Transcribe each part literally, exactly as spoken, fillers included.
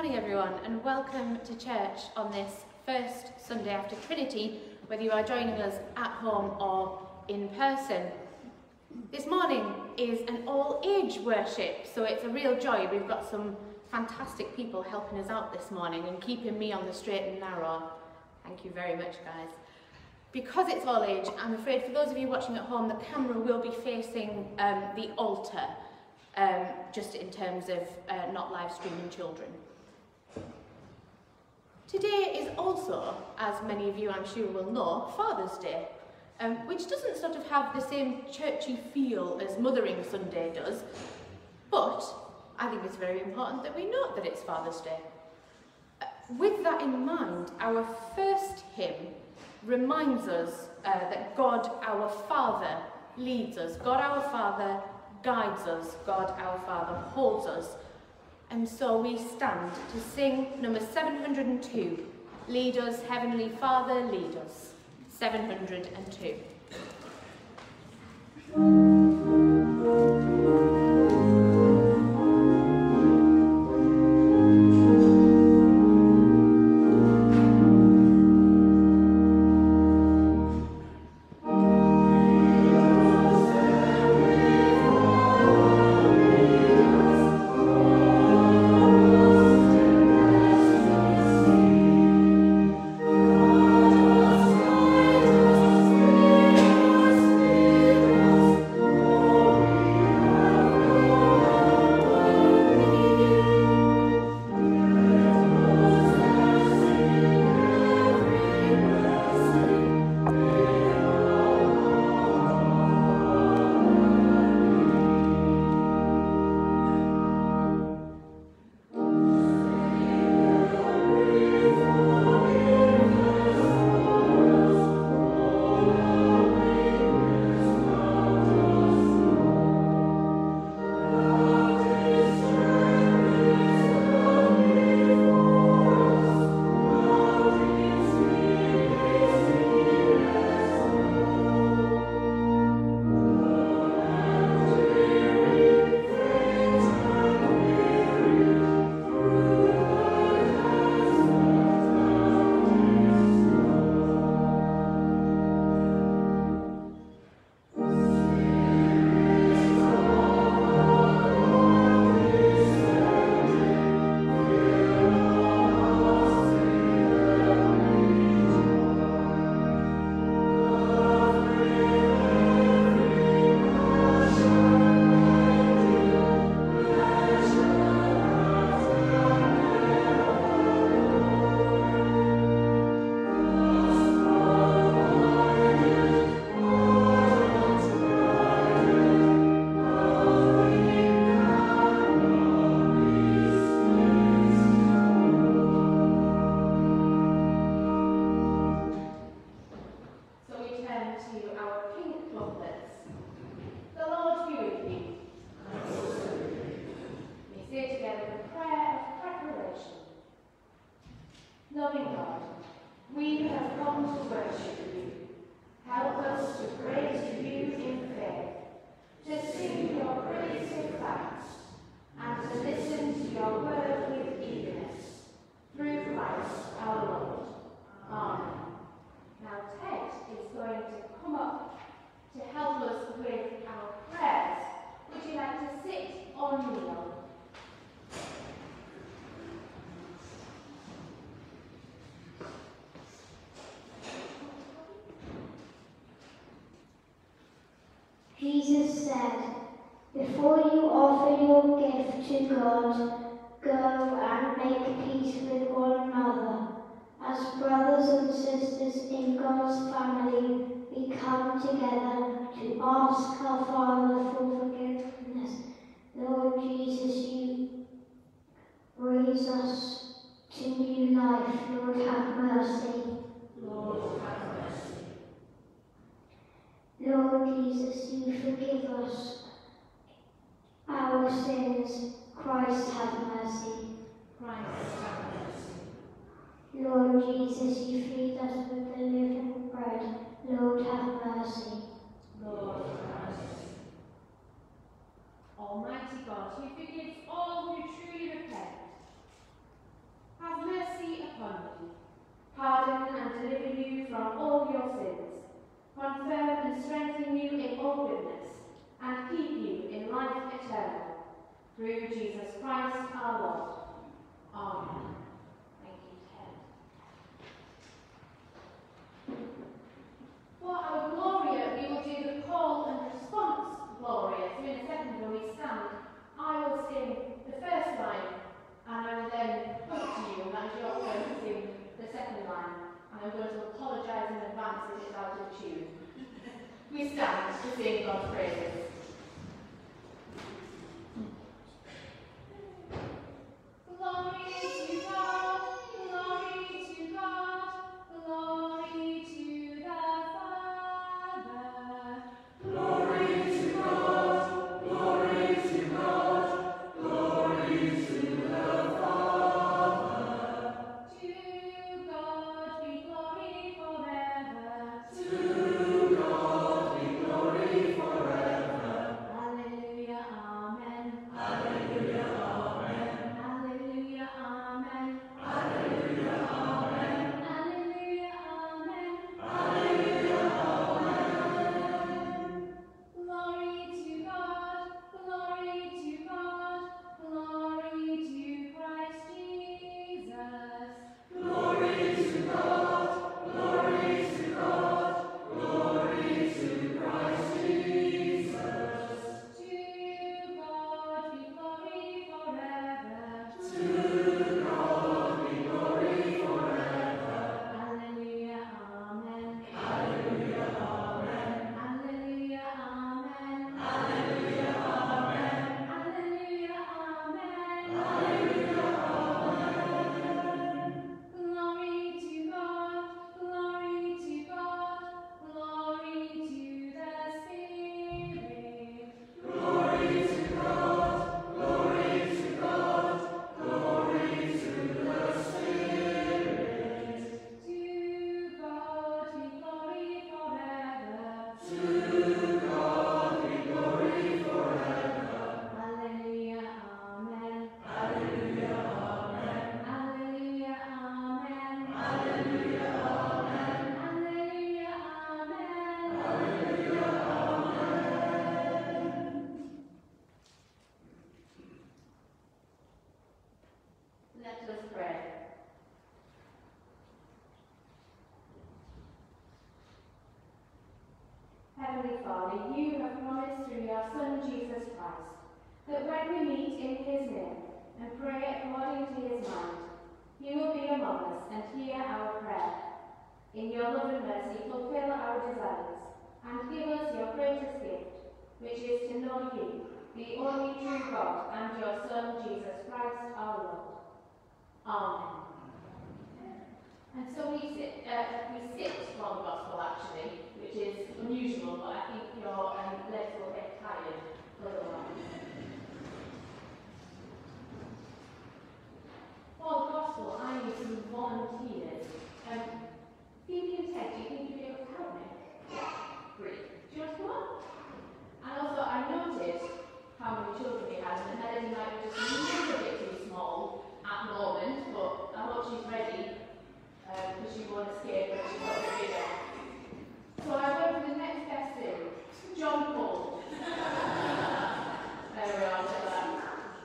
morning everyone, and welcome to church on this first Sunday after Trinity, whether you are joining us at home or in person. This morning is an all-age worship, so it's a real joy. We've got some fantastic people helping us out this morning and keeping me on the straight and narrow. Thank you very much, guys. Because it's all age, I'm afraid for those of you watching at home, the camera will be facing um, the altar, um, just in terms of uh, not live streaming children. Today is also, as many of you I'm sure will know, Father's Day, um, which doesn't sort of have the same churchy feel as Mothering Sunday does, but I think it's very important that we note that it's Father's Day. Uh, with that in mind, our first hymn reminds us uh, that God our Father leads us. God our Father guides us. God our Father holds us. And so we stand to sing number seven hundred and two, Lead Us, Heavenly Father, Lead Us, seven hundred and two. Jesus said, "Before you offer your gift to God, go and make peace with one another. As brothers and sisters in God's family, we come together to ask our Father for forgiveness. Lord Jesus, you raise us to new life. Lord, have mercy. Lord, have mercy. Lord Jesus, you forgive us our sins. Christ, have mercy. Christ, have mercy. Lord Jesus, you feed us with the living bread. Lord, have mercy. Lord, have mercy. Almighty God, who forgives all who truly repent, sins, confirm and strengthen you in all goodness, and keep you in life eternal. Through Jesus Christ our Lord. Amen. Thank you, Ted. For our Gloria, we will do the call and response Gloria. So in a second when we stand, I will sing the first line, and I will then point to you, and that is your turn to sing the second line. And I'm going to apologise in advance if it's out of tune. We stand to sing God's praises. Glory to God, glory to God, glory to the Father. Glory to God, glory to God, glory to the Father. To God be glory forever. To God be glory forever. Alleluia, amen. Alleluia, amen. Alleluia, amen. Alleluia, amen. Alleluia, amen. Alleluia, amen. Glory to God, glory to God, glory to Christ Jesus. Glory to God, glory to God, glory to Christ Jesus. To God be glory forever. To God be glory forever. Alleluia, amen. Alleluia, amen. Alleluia, amen. Alleluia, amen. Alleluia, amen. Alleluia, amen. Glory to God, glory to God, glory to the Spirit. Glory to God, glory to God, glory to the Spirit. To God be glory forever. To God be glory forever. Alleluia, amen. Alleluia, amen. Alleluia, amen. Alleluia, amen. Alleluia, amen. Alleluia, amen. Let us pray. Heavenly Father, you have promised through your Son Jesus Christ that when we meet in his name and pray according to his mind, he will be among us and hear our prayer. In your love and mercy, fulfill our desires and give us your greatest gift, which is to know you, the only true God, and your Son Jesus Christ our Lord. Amen. And so we sit, uh, we sit for the gospel actually, which is unusual, but I think your um, legs will get tired otherwise. For the gospel, I need some volunteers. Um, Phoebe and Ted, do you think you'd be able to help me? Yeah. Great. Do you want to come on? And also, I noted how many children we had, and Melody might be just a little bit too small at the moment, but I hope she's ready. Because she won't escape when she got a bit bigger. So I went for the next best thing, John Paul. There we are, look at that.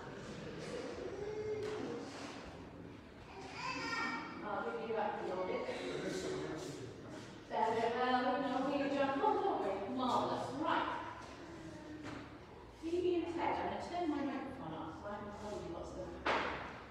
I'll give you back the audit. There we go, no here, John Paul, don't we? Marvellous. Right. Phoebe and Ted, I'm going to turn my microphone off so I can tell you what's going on.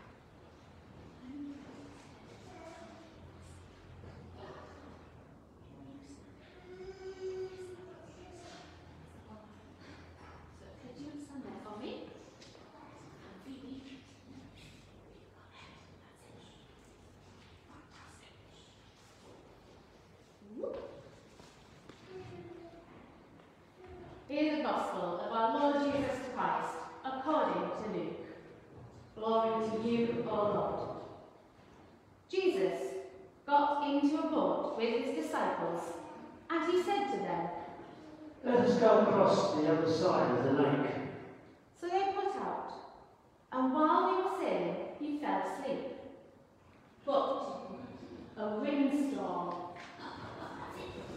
Hear the gospel of our Lord Jesus Christ, according to Luke. Glory to you, O Lord. Jesus got into a boat with his disciples, and he said to them, "Let us go across the other side of the lake." So they put out, and while they were sailing, he fell asleep. But a windstorm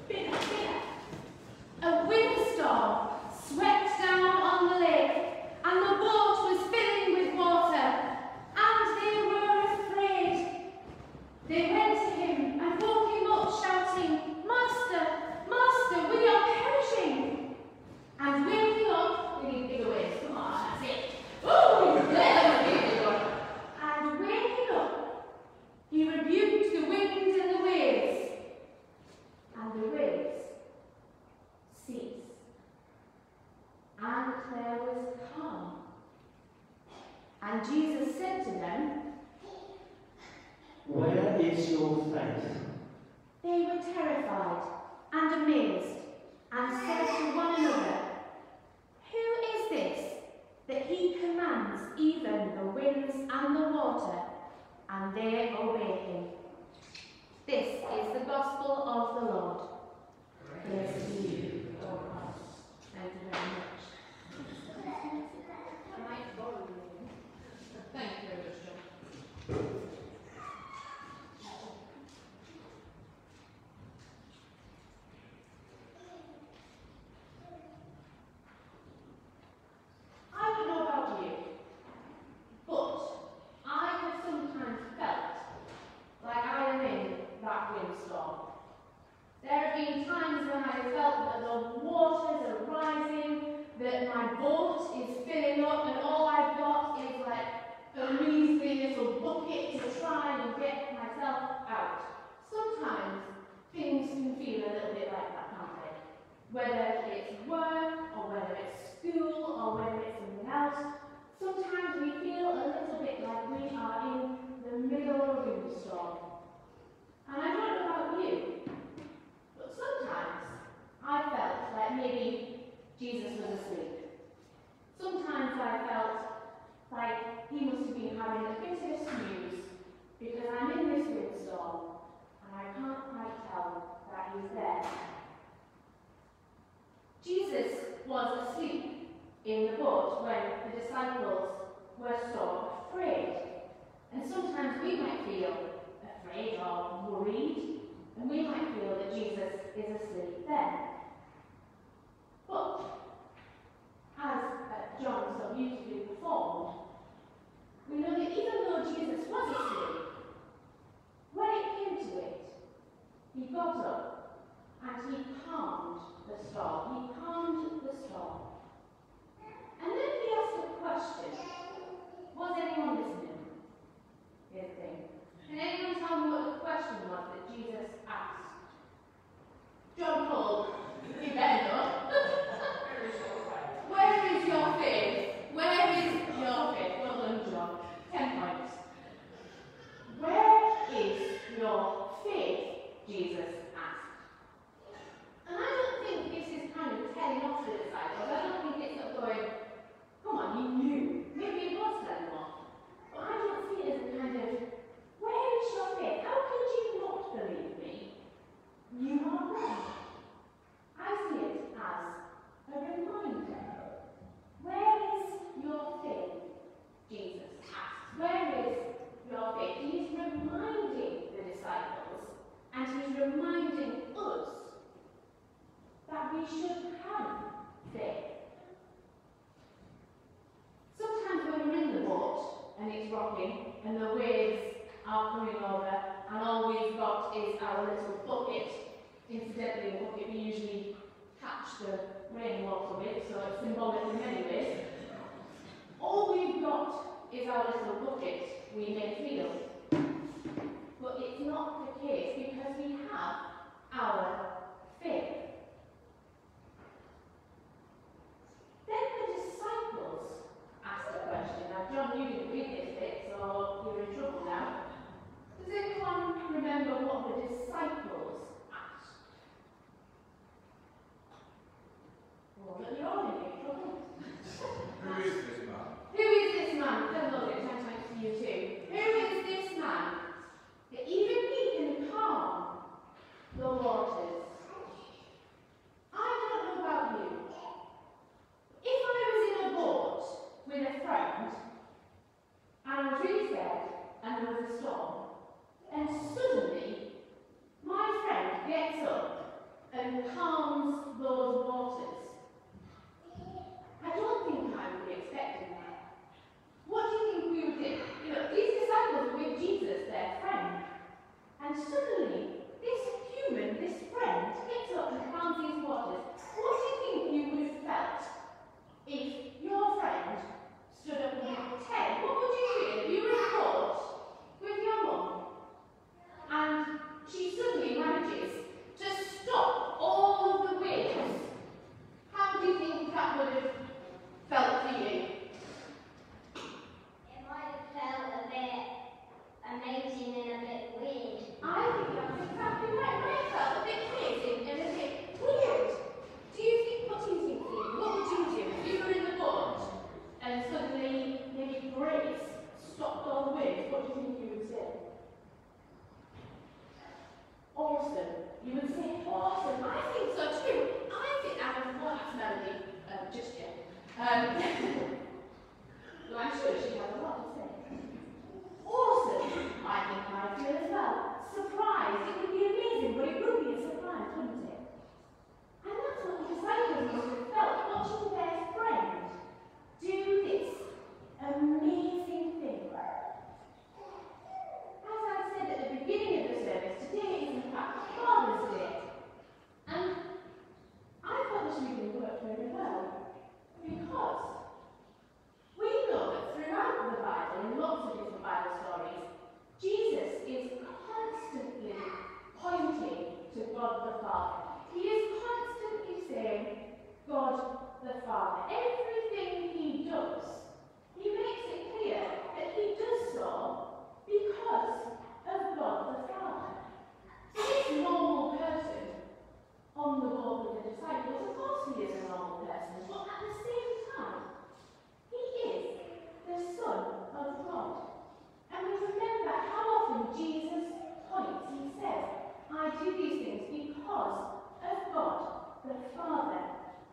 And Jesus said to them, Where is your faith? They were terrified and amazed, and said to one another, Who is this, that he commands even the winds and the water, and they obey him? This is the gospel of the Lord. Praise to you, O Christ. Thank you very much. Thank you very much, John. I don't know about you, but I have sometimes felt like I am in that windstorm. There have been times when I felt that the waters are rising, that my boat is filling up, and all I've got is like a measly little bucket to try and get myself out. Sometimes things can feel a little bit like that, can't they? Whether it's work, or whether it's school, or whether it's something else, sometimes we feel a little bit like we are in the middle of a windstorm. And I don't know about you, but sometimes I felt like maybe Jesus was asleep. Sometimes I felt like he must have been having a bit of a snooze because I'm in this windstorm and I can't quite tell that he's there. Jesus was asleep in the boat when the disciples were so afraid. And sometimes we might feel afraid or worried, and we might feel that Jesus is asleep then. But, as uh, John so beautifully performed, we know that even though Jesus was asleep, when it came to it, he got up and he calmed the storm. He calmed the storm. And then he asked a question. Was anyone listening? Here's the thing. Can anyone tell me what the question was that Jesus asked? John Paul, you better know. Where is your faith? Where is your faith? Well done, John. Ten points. Where is your faith? Jesus asked. And I don't think this is kind of telling off the disciples. I don't think it's not going, come on, you knew. Maybe it was telling off. But I don't see it as a kind of, where is your faith? How could you not believe me? You are wrong. I see it as a reminder. Where is your faith? Jesus asked. Where is your faith? He's reminding the disciples, and he's reminding us that we should have faith. Sometimes when we're in the boat and it's rocking and the waves are coming over and all we've got is our little bucket, incidentally a bucket we usually catch the rainwater with, so it's symbolic in many ways. All we've got is our little bucket, we may feel. But it's not the case because we have our faith. Then the disciples asked a question. Now, John, you didn't read this bit, so you're in trouble now. Does anyone remember what the disciples asked? Well, but you're all in big trouble. Who is this man? Who is this man? Don't look at ten times to you too. Who is this man that even he can calm the waters? I don't know about you. If I was in a boat with a friend and I was really scared and there was a storm, and suddenly my friend gets up and calms those waters, I don't think I would be expecting that. What do you think we would do? You know, these disciples were with Jesus, their friend, and suddenly this human, this friend, gets up and calms these waters. What do you think you would have felt if your friend stood up and said, Ted, what would you feel if you were in a boat with your mum and she suddenly manages to stop all of the waves Father. He is constantly saying, God the Father. Everything he does, he makes it clear that he does so because of God the Father. So this normal person on the boat with the disciples, of course he is a normal person, but at the same time, he is the Son of God. And we remember how often Jesus points, he says, I do these things because of God the Father.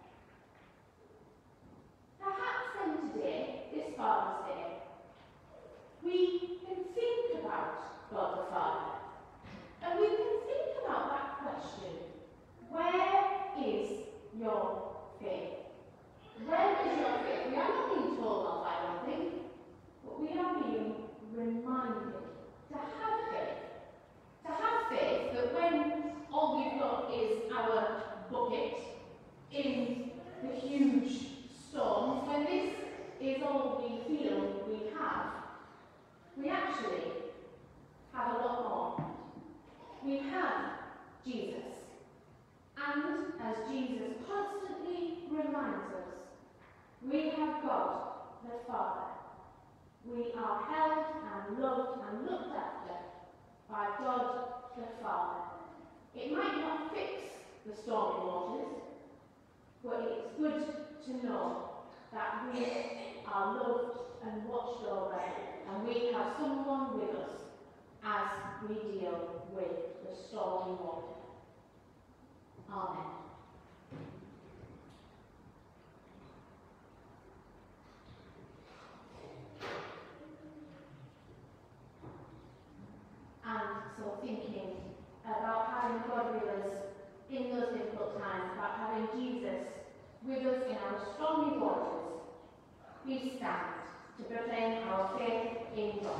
Perhaps then today, this Father's Day, we can think about God the Father. And we can think about that question, where is your faith? Where is your faith? We are not being told off, I don't think, but we are being reminded to have faith. To have faith that when all we've got is our bucket in the huge storms, when this is all we feel we have, we actually have a lot more. We have Jesus. And as Jesus constantly reminds us, we have God the Father. We are held and loved and looked after by God the Father. It might not fix the stormy waters, but it's good to know that we are loved and watched over, and we have someone with us as we deal with the stormy water. Amen. And so thinking about having God with us in those difficult times, about having Jesus with us in our stormy waters, we stand to proclaim our faith in God.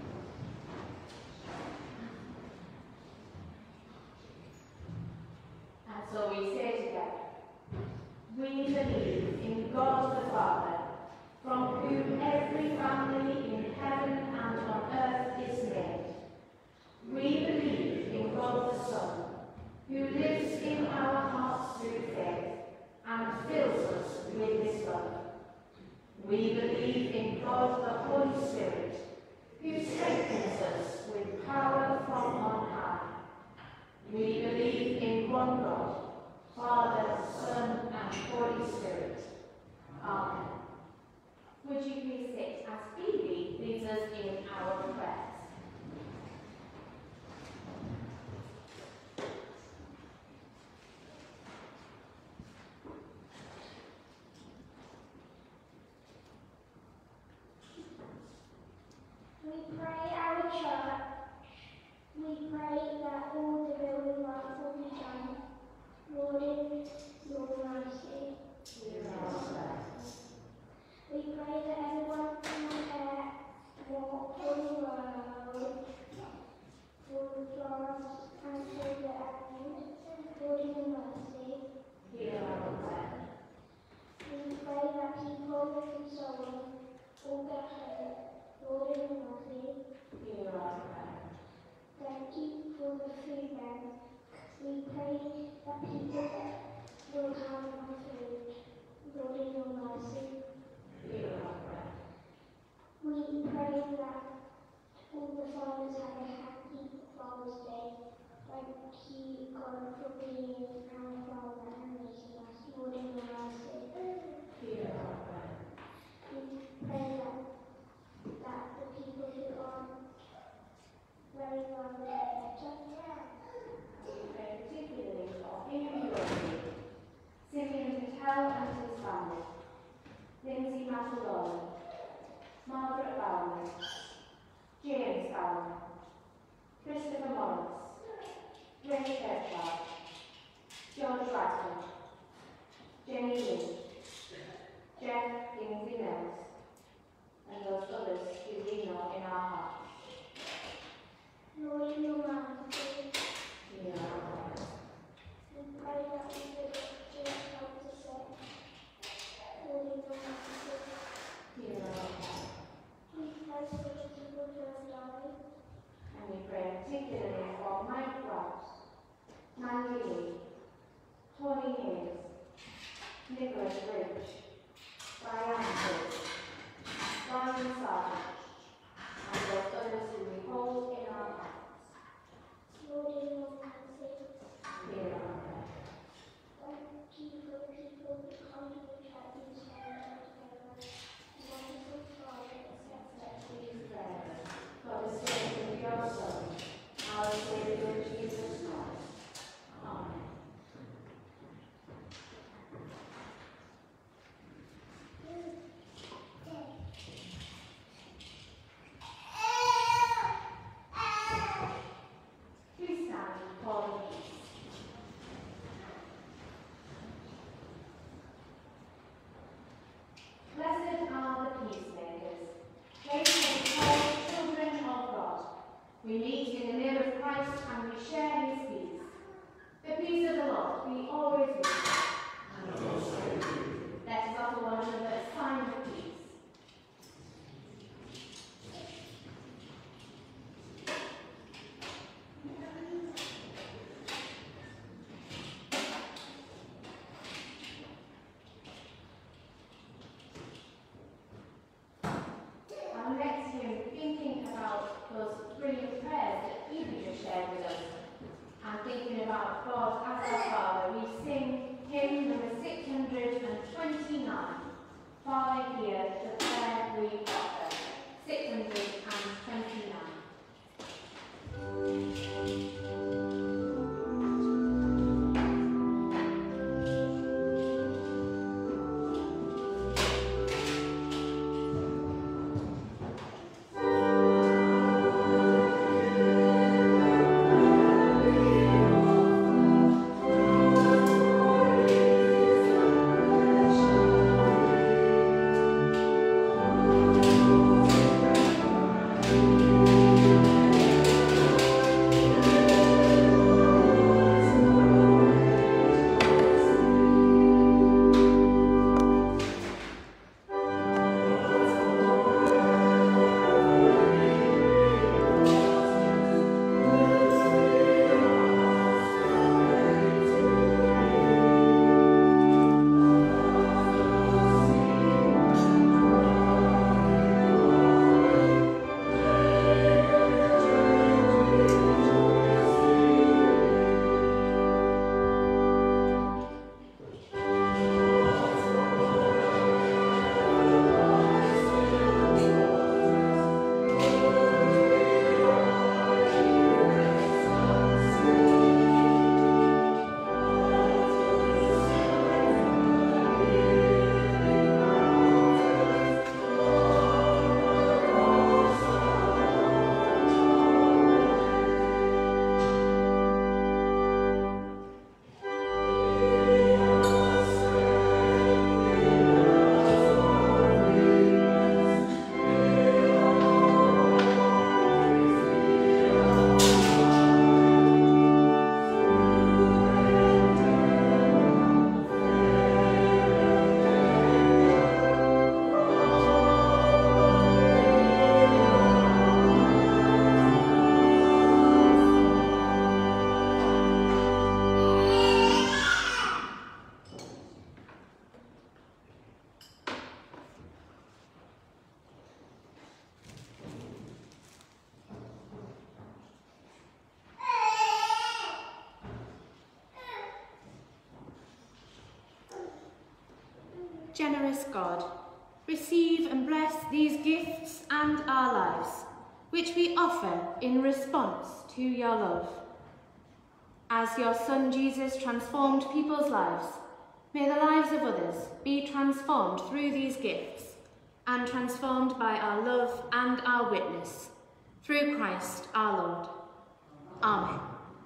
And so we say together, we believe in God the Father, from whom every family in heaven and on earth is named. We believe in God the Son, who lives in our hearts through faith and fills us with his love. We believe in God the Holy Spirit, who strengthens us with power from on high. We believe in one God, Father, Son, and Holy Spirit. Amen. Would you please sit as Phoebe leads us in our prayers? We pray our church. We pray that all the building work will be done. Lord, in your mercy. We pray that everyone can care more for the world, for Florence and for the end. Lord, in your mercy. Hear our prayer. We pray that people in sorrow will get hope. Lord, in your mercy. Hear our prayer. Thank you for the food bank. We pray that people will have enough food. Lord, in your mercy. Hear our prayer. We pray that all the fathers have a happy Father's Day. Thank you, God, for being our Father and raising us. Lord, in your mercy. Hear our prayer. We pray that, that the people who are very well will get better. We pray particularly for Henry Rossi, Simeon Patel and his family, Lindsay Matalone, Margaret Bowman, James Bowman, Christopher Morris, Grace Kirkland, Tony Hayes, Nicholas Rich, Diane Hayes, Ryan Sargent, and those others who we hold in our hands. Lord, in your mercy, Hear our prayer. thank you for the people who come to the church and stand together. Wonderful Father, accept These prayers for the sake of your Son, our Saviour Jesus Christ. Amen. Please stand for the peace. Blessed are the peacemakers. They shall be called children of God. We meet in the name of Christ and we share his peace. The peace of the Lord be always with you. And also with you. Let us offer one another a sign of peace. Our next hymn, thinking about those brilliant prayers that Evie just shared with us, and thinking about God as our Father, we sing hymn number six hundred twenty-nine. Father, hear the prayer we offer. six hundred twenty-nine. Generous God, receive and bless these gifts and our lives, which we offer in response to your love. As your Son Jesus transformed people's lives, may the lives of others be transformed through these gifts and transformed by our love and our witness, through Christ our Lord. Amen.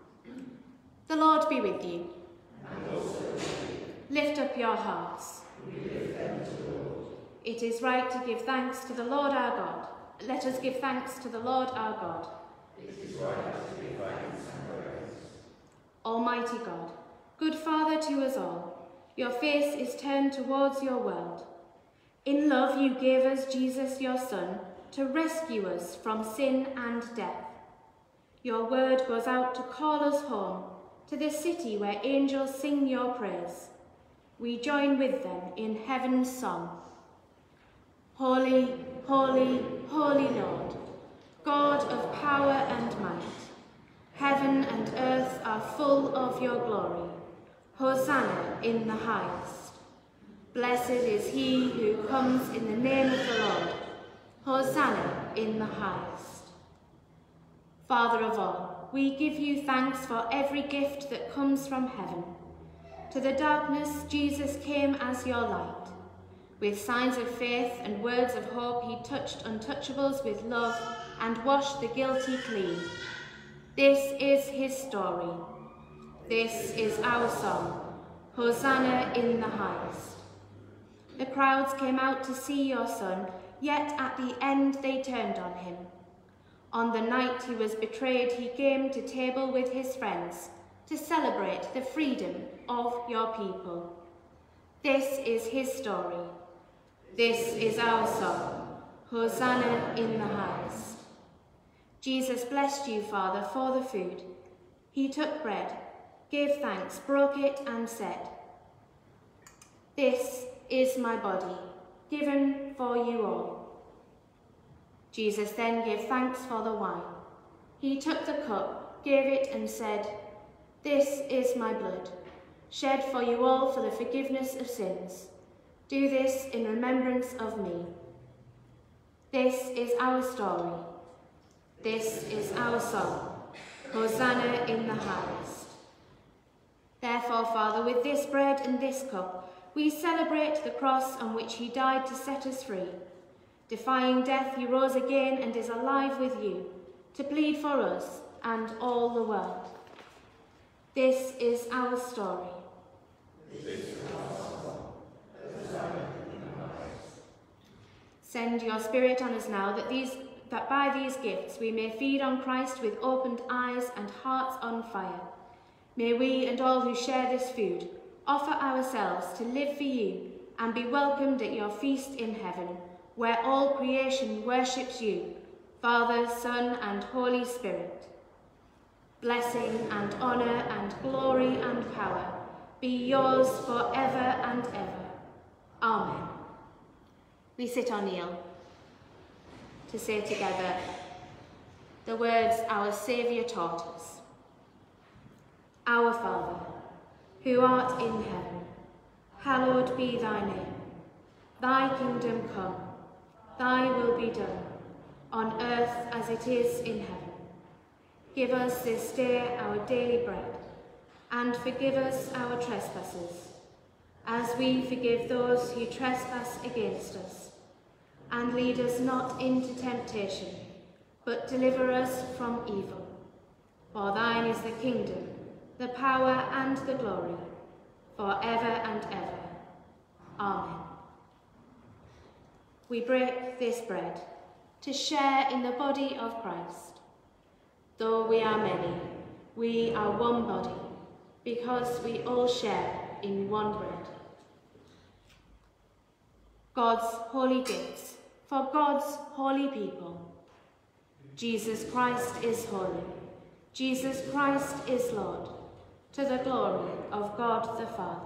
The Lord be with you. And also with you. Lift up your hearts. We lift them to the Lord. It is right to give thanks to the Lord our God. Let us give thanks to the Lord our God. It is right to give thanks and praise. Almighty God, good Father to us all, your face is turned towards your world. In love you gave us Jesus, your Son, to rescue us from sin and death. Your word goes out to call us home, to the city where angels sing your praise. We join with them in heaven's song. Holy, holy, holy Lord, God of power and might, heaven and earth are full of your glory. Hosanna in the highest. Blessed is he who comes in the name of the Lord. Hosanna in the highest. Father of all, we give you thanks for every gift that comes from heaven. To the darkness, Jesus came as your light. With signs of faith and words of hope, he touched untouchables with love and washed the guilty clean. This is his story. This is our song. Hosanna in the highest. The crowds came out to see your son, yet at the end they turned on him. On the night he was betrayed, he came to table with his friends to celebrate the freedom of your people. This is his story. This is our song. Hosanna in the highest. Jesus blessed you, Father, for the food. He took bread, gave thanks, broke it, and said, "This is my body, given for you all." Jesus then gave thanks for the wine. He took the cup, gave it, and said, "This is my blood, shed for you all for the forgiveness of sins. Do this in remembrance of me." This is our story. This is our song. Hosanna in the highest. Therefore, Father, with this bread and this cup, we celebrate the cross on which he died to set us free. Defying death, he rose again and is alive with you, to plead for us and all the world. This is our story. Send your Spirit on us now, that, these, that by these gifts we may feed on Christ with opened eyes and hearts on fire. May we and all who share this food offer ourselves to live for you and be welcomed at your feast in heaven, where all creation worships you, Father, Son, and Holy Spirit. Blessing and honour and glory and power be yours forever and ever. Amen. We sit or kneel to say together the words our Saviour taught us. Our Father, who art in heaven, hallowed be thy name. Thy kingdom come, thy will be done, on earth as it is in heaven. Give us this day our daily bread, and forgive us our trespasses, as we forgive those who trespass against us. And lead us not into temptation, but deliver us from evil. For thine is the kingdom, the power and the glory, for ever and ever. Amen. We break this bread to share in the body of Christ. Though we are many, we are one body, because we all share in one bread. God's holy gifts for God's holy people. Jesus Christ is holy. Jesus Christ is Lord, to the glory of God the Father.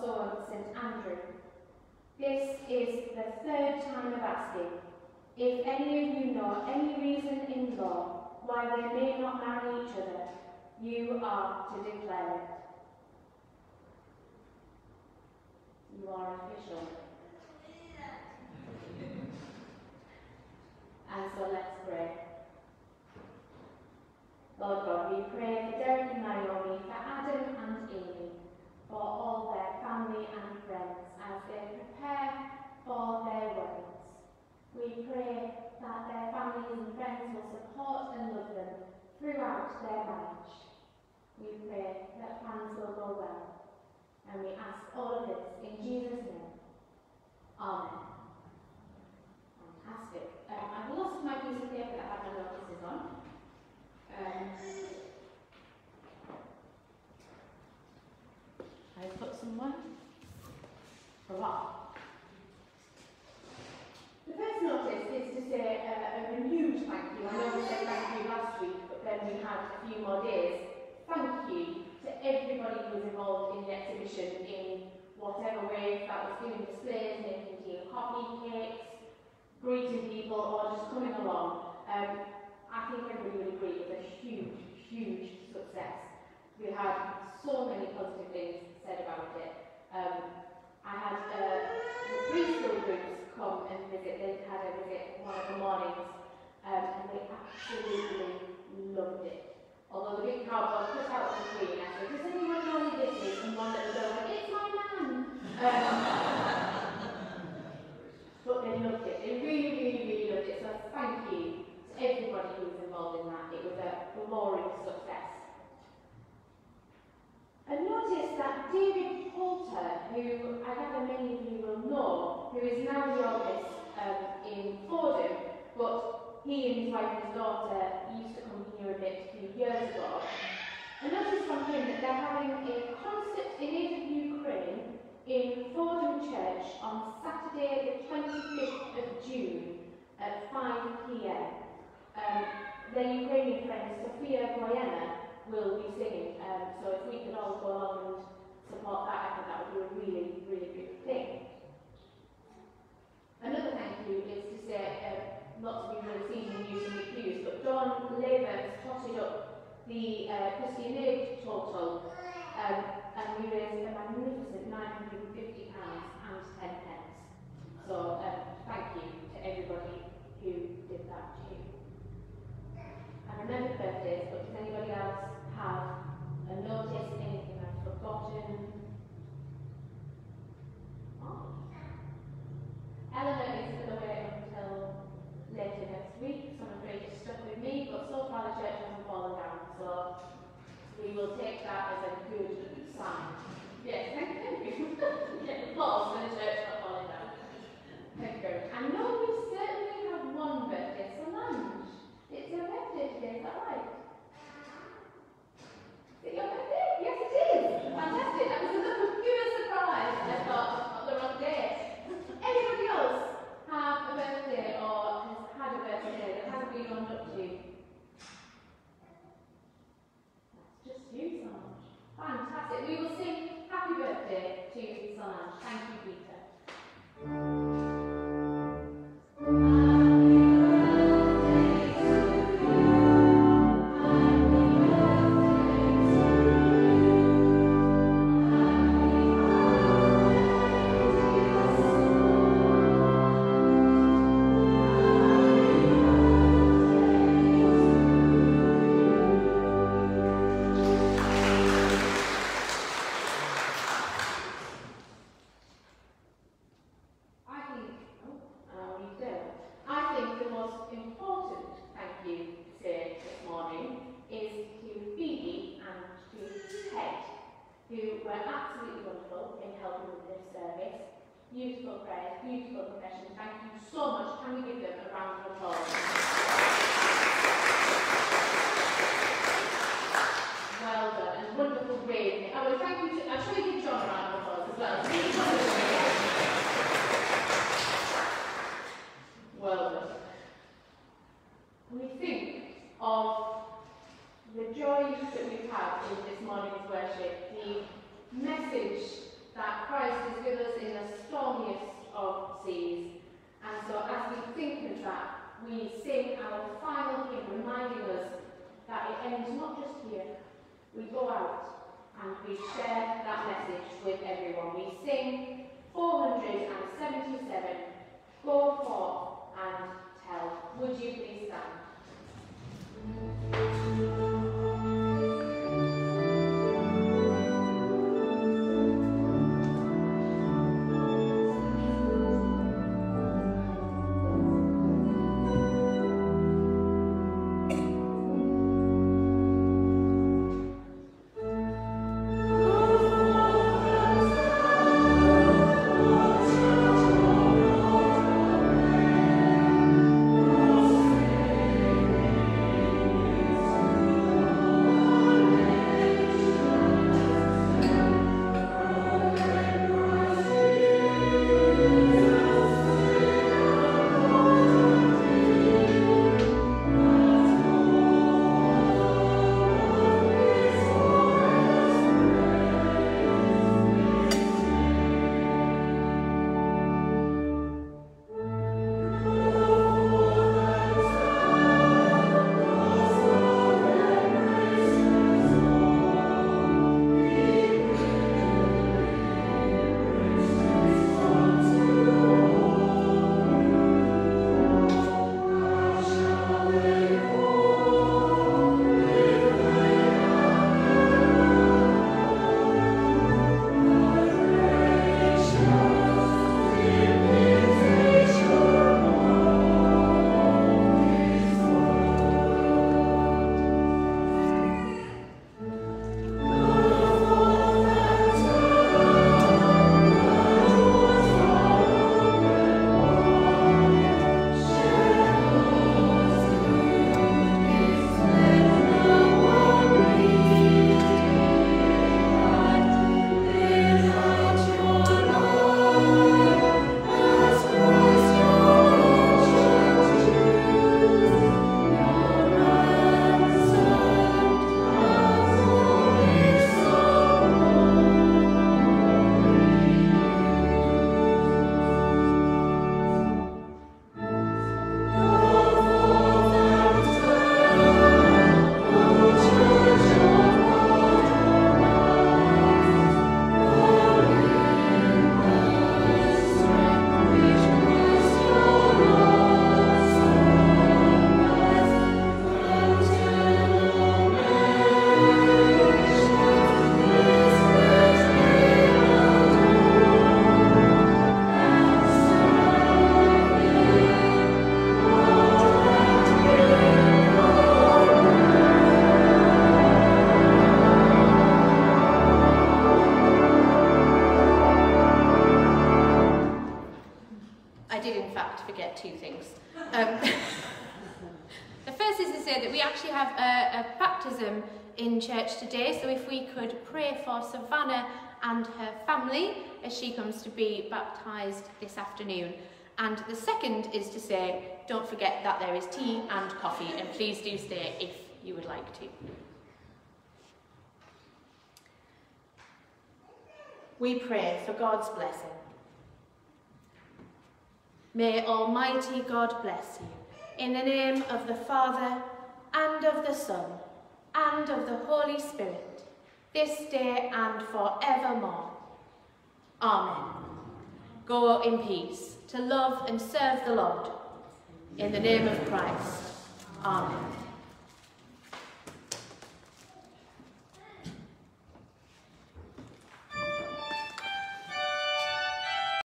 so St Andrew. This is the third time of asking, if any of you know any reason in law why they may not marry each other, you are to declare it. You are official. And so let's pray. Lord God, we pray for Derek and Naomi, for Adam and Amy, for all their family and friends as they prepare for their weddings. We pray that their families and friends will support and love them throughout their marriage. We pray that plans will go well, and we ask all of this in Jesus' name. Amen. Fantastic. Um, I've lost my piece of paper that had my notices on. Um, I put someone. Hurrah. The first notice is to say uh, a renewed thank you. I know we said thank you last week, but then we had a few more days. Thank you to everybody who was involved in the exhibition in whatever way, that was doing displays, making tea and coffee, cakes, greeting people, or just coming along. Um, I think everybody would agree it was a huge, huge success. We had so many positive things said about it. Um, I had uh, the preschool groups come and visit. They had a visit one of the mornings, um, and they absolutely loved it. Although the big cardboard put out on the screen, I said, does anyone know who this is? And one little girl went, it's my nan! Um, but they loved it. They really, really, really loved it. So thank you to everybody who was involved in that. It was a glorious success. I noticed that David Poulter, who I gather many of you will know, who is now the organist um, in Fordham, but he and his wife and his daughter used to come here a bit a few years ago. I noticed from him that they're having a concert in aid of Ukraine in Fordham Church on Saturday the twenty-fifth of June at five p m. Um, their Ukrainian friend Sofia Boyana will be singing, um, so if we could all go along and support that, I think that would be a really, really good thing. Another thank you is to say, uh, lots of you will have seen the news in the pews, but Dawn Labour has totted up the uh, Christian Aid total, um, and we raised a magnificent nine hundred and fifty pounds and ten pence. So um, thank you to everybody who did that too. I remember birthdays, but does anybody else have a notice, anything I've forgotten? Oh. Eleanor is still away until later next week, so I'm afraid it's stuck with me, but so far the church hasn't fallen down, so we will take that as a good sign. Yes, thank you. Get applause for the church not falling down. Thank you very much. I know we certainly have one birthday, Solange. It's your birthday today, is that right? Is it your birthday? Yes, it is. Fantastic. That was a little pure surprise. I thought, not the wrong day. Anybody else have a birthday or has had a birthday that hasn't been owned up to? That's just you, Solange. Fantastic. We will sing happy birthday to Solange. Thank you, Peter. Beautiful prayers, beautiful confession. Thank you so much. Can we give them a round of applause? Well done, and wonderful bravery. I will thank you to, I'm sure you give John a round of applause as well. Well done. We think of the joy that we've had in this morning's worship, the message that Christ is with us in the stormiest of seas. And so as we think of that, we sing our final hymn, reminding us that it ends not just here. We go out and we share that message with everyone. We sing four hundred seventy-seven, Go Forth and Tell. Would you please stand? Two things. Um, the first is to say that we actually have a, a baptism in church today, so if we could pray for Savannah and her family as she comes to be baptised this afternoon. And the second is to say, don't forget that there is tea and coffee, and please do stay if you would like to. We pray for God's blessing. May Almighty God bless you, in the name of the Father, and of the Son, and of the Holy Spirit, this day and forevermore. Amen. Go in peace to love and serve the Lord. In the name of Christ. Amen.